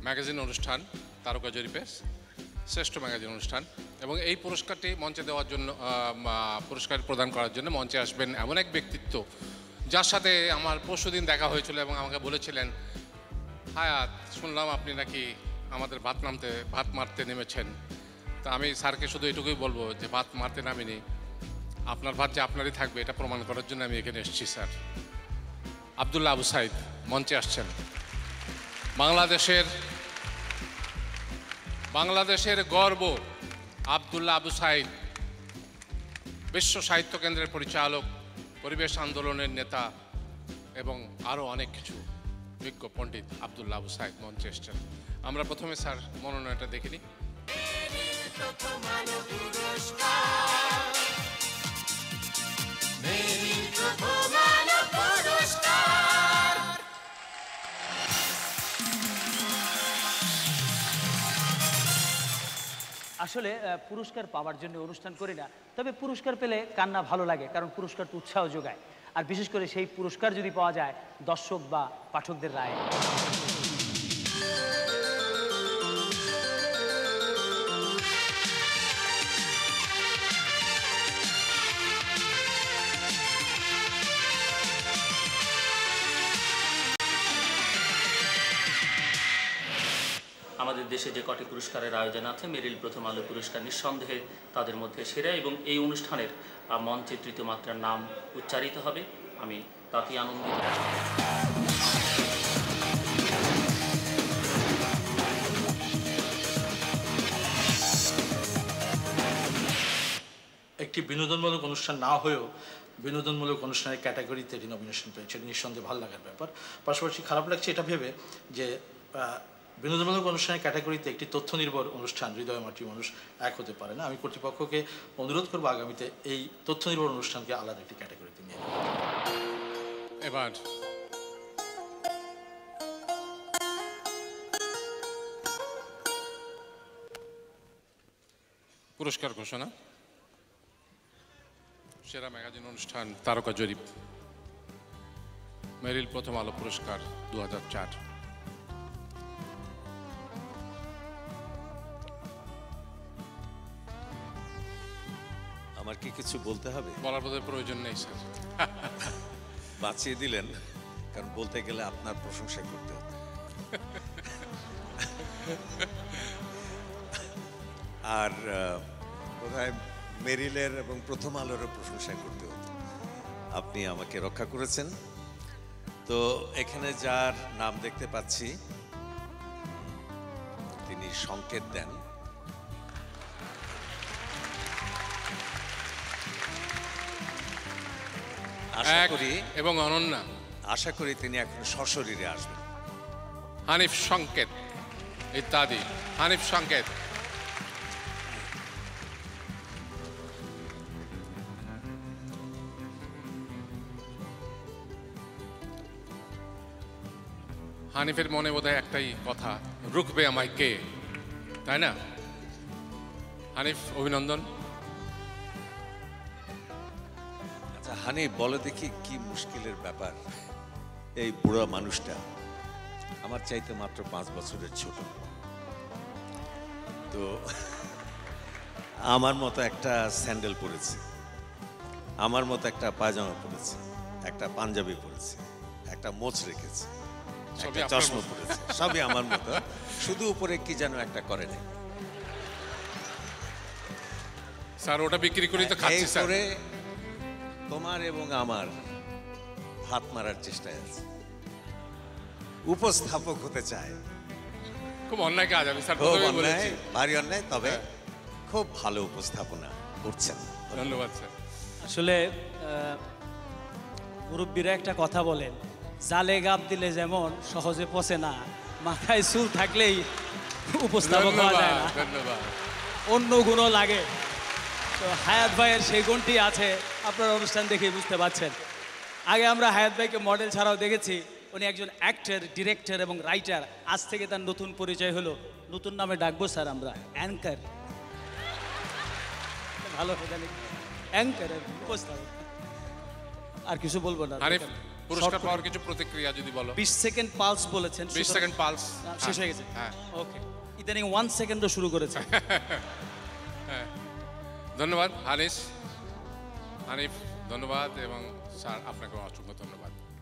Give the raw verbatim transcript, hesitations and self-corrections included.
Magazine অনুষ্ঠান তারকা জরিপে শ্রেষ্ঠ ম্যাগাজিন অনুষ্ঠান, এবং এই পুরস্কারটি মঞ্চে দেওয়ার জন্য পুরস্কার প্রদান করার জন্য মঞ্চে আসবেন এমন এক ব্যক্তিত্ব যার সাথে আমার পরশুদিন দেখা হয়েছিল এবং আমাকে বলেছিলেন, হায়াত শুনলাম আপনি নাকি আমাদের ভাত নামতে ভাত মারতে নেমেছেন। তা আমি স্যারকে শুধু এটুকুই বলবো যে ভাত মারতে নামিনি, আপনার ভাত যে আপনারই থাকবে এটা প্রমাণ করার জন্য আমি এখানে এসেছি। স্যার আব্দুল্লাহ আবু সাইদ মঞ্চে আসছেন। বাংলাদেশের বাংলাদেশের গর্ব আব্দুল্লাহ আবু সাইদ, বিশ্ব সাহিত্য কেন্দ্রের পরিচালক, পরিবেশ আন্দোলনের নেতা এবং আরও অনেক কিছু বিজ্ঞ পণ্ডিত আব্দুল্লাহ আবু সাইদ মঞ্চে এসছেন। আমরা প্রথমে স্যার মনোনয়নটা দেখে নিই। আসলে পুরস্কার পাওয়ার জন্য অনুষ্ঠান করি না, তবে পুরস্কার পেলে কান্না ভালো লাগে, কারণ পুরস্কার তো উৎসাহ যোগায়, আর বিশেষ করে সেই পুরস্কার যদি পাওয়া যায় দর্শক বা পাঠকদের রায়ে। আমাদের দেশে যে কটি পুরস্কারের আয়োজন আছে, মেরিল প্রথম আলো পুরস্কার নিঃসন্দেহে তাদের মধ্যে সেরা, এবং এই অনুষ্ঠানের মঞ্চে তৃতীয় মাত্রার নাম উচ্চারিত হবে। আমি তাতেই আনন্দিত। একটি বিনোদনমূলক অনুষ্ঠান না হয়েও বিনোদনমূলক অনুষ্ঠানের ক্যাটাগরিতে এটি নমিনেশন পেয়েছে, নিঃসন্দেহে ভালো লাগার ব্যাপার। পাশাপাশি খারাপ লাগছে এটা ভেবে যে বিনোদনমূলক অনুষ্ঠানের ক্যাটাগরিতে একটি তথ্য নির্ভর অনুষ্ঠান হৃদয় মাটি মানুষ এক হতে পারে না। আমি কর্তৃপক্ষকে অনুরোধ করবো আগামীতে এই তথ্য নির্ভর অনুষ্ঠানকে আলাদা একটি ক্যাটাগরিতে নিয়ে। এবার পুরস্কার ঘোষণা। সেরা ম্যাগাজিন অনুষ্ঠান তারকা জরিপ, মেরিল প্রথম আলো পুরস্কার দু হাজার চার। আমার কি কিছু বলতে হবে? বলার বোধহয় প্রয়োজন নেই স্যার, বাঁচিয়ে দিলেন, কারণ বলতে গেলে আপনার প্রশংসা করতে হতো। আর বোধহয় মেরিলের এবং প্রথম আলোরও প্রশংসা করতে হতো। আপনি আমাকে রক্ষা করেছেন। তো এখানে যার নাম দেখতে পাচ্ছি তিনি সংকেত দেন। আশা করি এবং অনন্যা, আশা করি তিনি এখন সশরীরে আসবেন। হানিফ সংকেত ইত্যাদি। হানিফ সংকেত, হানিফের মনে বোধহয় একটাই কথা, রুখবে আমায় কে, তাই না? হানিফ, অভিনন্দন। আচ্ছা হানিফ, বলে দেখি কি মুশকিলের ব্যাপার। এই বুড়া মানুষটা আমার চাইতে মাত্র পাঁচ বছরের ছোট, তো আমার মতো একটা স্যান্ডেল পরেছে, আমার মতো একটা পায়জামা পরেছে, একটা পাঞ্জাবি পরেছে, একটা মোচ রেখেছে, একটা চশমা পরেছে, সবই আমার মতো, শুধু উপরে কি যেন একটা করে নাই। স্যার ওটা বিক্রি করি তো খাচ্ছি স্যার। তোমার এবং আমার হাত মারার চেষ্টায় আছে, উপস্থাপক হতে চায়। খুব অন্যায় কাজ, আমি স্যার বলেছি ভারী অন্যায়, তবে খুব ভালো উপস্থাপনা করছেন, ধন্যবাদ স্যার। আসলে মুরব্বীরা একটা কথা বলেন, জালে গাব দিলে যেমন সহজে পচে না, মাথায় চুল থাকলেই উপস্থাপক হওয়া যায় না, অন্য গুণও লাগে। তো হায়াত ভাইয়ের সেই গুণটি আছে, আপনারা অনুষ্ঠান দেখে বুঝতে পারছেন। আগে আমরা হায়াত ভাইকে মডেল ছাড়াও দেখেছি, উনি একজন অ্যাক্টর, ডিরেক্টর এবং রাইটার। আজ থেকে তার নতুন পরিচয় হলো, নতুন নামে ডাকবো স্যার আমরা, অ্যাঙ্কার। ভালো জানি অ্যাঙ্কার, উপস্থাপক। আর কিছু বলবো না। পুরস্কার পাওয়ার কিছু প্রতিক্রিয়া যদি বলো। বিশ সেকেন্ড পালস বলেছেন, বিশ সেকেন্ড পালস শেষ হয়ে গেছে। হ্যাঁ ওকে, ইদানিং ওয়ান সেকেন্ডও শুরু করেছে। ধন্যবাদ হানিস, হানিফ ধন্যবাদ, এবং স্যার আপনাকে অসংখ্য ধন্যবাদ।